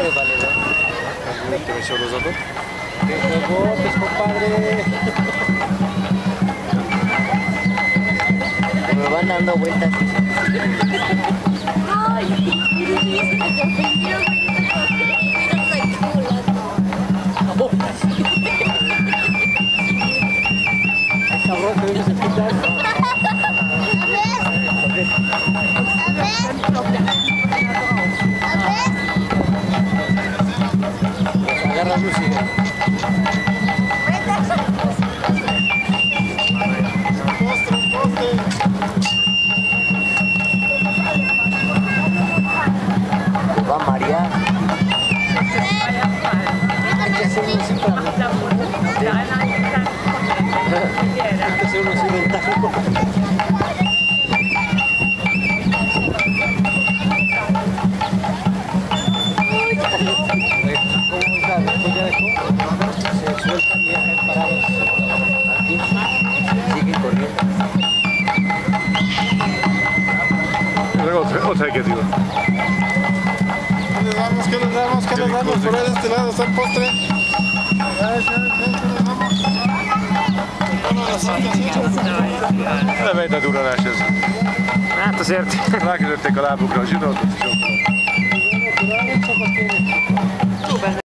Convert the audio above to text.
de valedor. ¿Te me los datos? ¡Qué juegotes, compadre! Me van dando vueltas. Ay, miren, se ofendió, mira la chula. Ay, cabrón, que vienes a escuchar. Agarra música. Va a marear. Hay que hacer uno así para... Hay que hacer uno así ventajo. ¿Cómo está? Después ya dejó, se sueltan y ya caen parados aquí, siguen corriendo. Luego otra que digo. ¿Qué les damos? ¿Qué les damos? ¿Qué les damos? Por ahí de este lado está el postre. ¿Qué les damos? Vete tu naše. To certo. Laki da te kolabu kroz život.